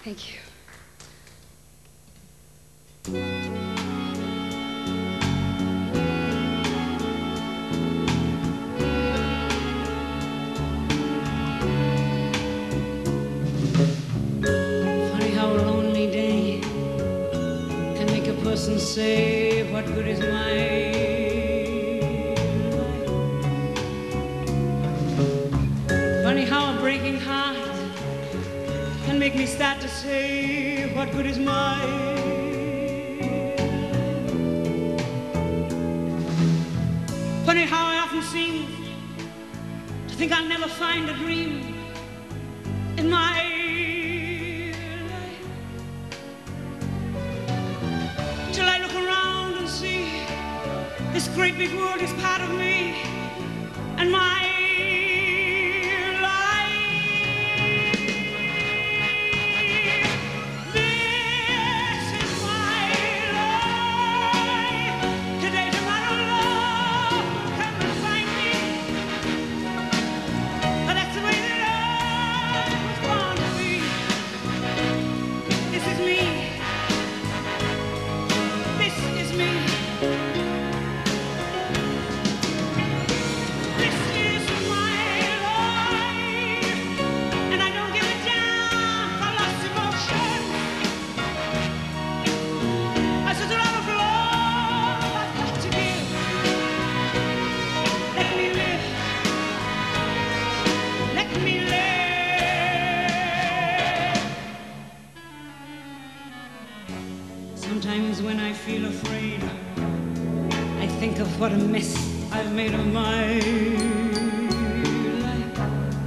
Thank you. Funny how a lonely day can make a person say, what good is my life? Funny how a breaking heart can make me start to say, what good is my life? Funny how I often seem to think I'll never find a dream in my life, till I look around and see this great big world is part of me and my Sometimes when I feel afraid, I think of what a mess I've made of my life.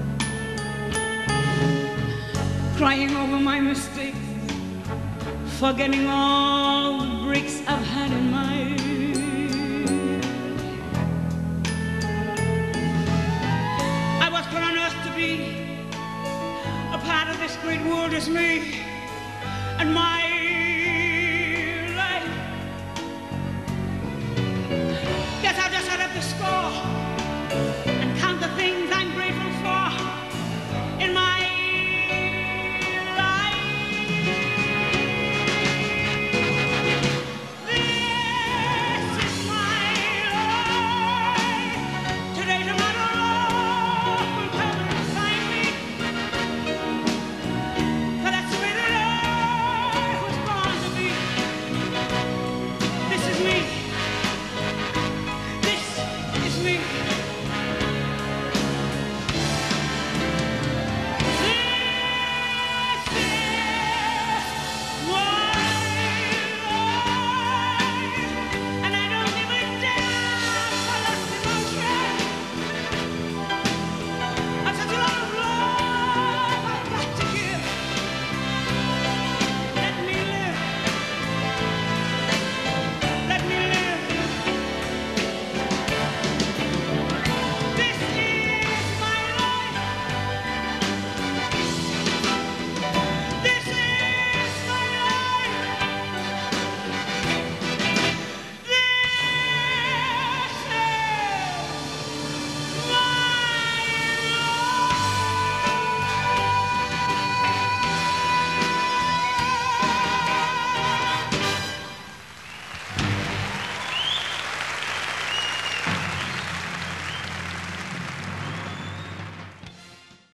Crying over my mistakes, forgetting all the breaks I've had in my life. I was put on earth to be a part of this great world as me and my